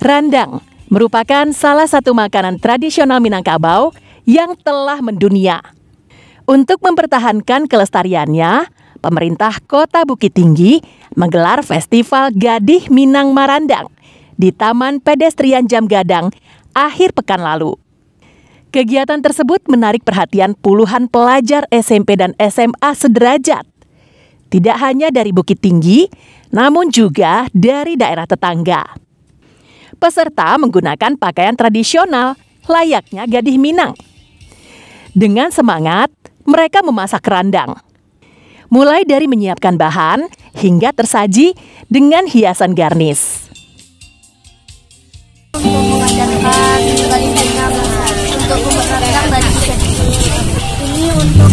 Randang merupakan salah satu makanan tradisional Minangkabau yang telah mendunia. Untuk mempertahankan kelestariannya, pemerintah Kota Bukit Tinggi menggelar Festival Gadih Minang Marandang di Taman Pedestrian Jam Gadang akhir pekan lalu. Kegiatan tersebut menarik perhatian puluhan pelajar SMP dan SMA sederajat. Tidak hanya dari Bukit Tinggi, namun juga dari daerah tetangga. Peserta menggunakan pakaian tradisional layaknya Gadih Minang. Dengan semangat, mereka memasak randang. Mulai dari menyiapkan bahan hingga tersaji dengan hiasan garnis. Untuk mengadakan Gadih Minang untuk membuat randang bagi kecil. Ini untuk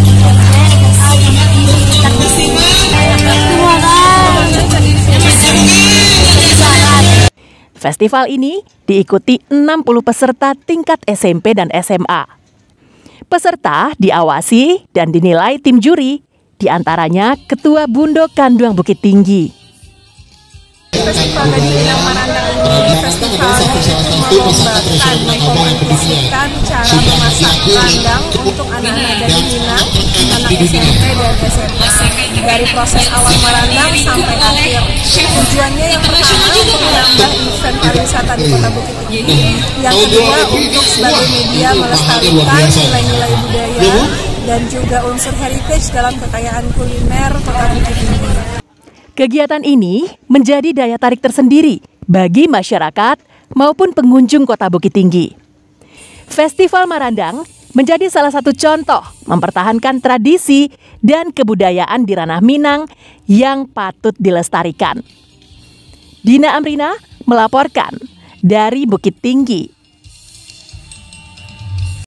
Festival ini diikuti 60 peserta tingkat SMP dan SMA. Peserta diawasi dan dinilai tim juri, diantaranya Ketua Bundo Kanduang Bukit Tinggi. Festival Gadih Minang Marandang ini festival melombakan mengkompetisikan cara memasak randang untuk anak-anak Gadih Minang, anak SMP dan SMA. Dari proses awal merandang sampai akhir. Tujuannya yang pertama untuk menambah event pariwisata di Kota Bukit Tinggi. Yang kedua untuk sebagai media melestarikan nilai-nilai budaya dan juga unsur heritage dalam kekayaan kuliner Kota Bukit Tinggi. Kegiatan ini menjadi daya tarik tersendiri bagi masyarakat maupun pengunjung Kota Bukit Tinggi. Festival Marandang menjadi salah satu contoh mempertahankan tradisi dan kebudayaan di ranah Minang yang patut dilestarikan. Dina Amrina melaporkan dari Bukit Tinggi.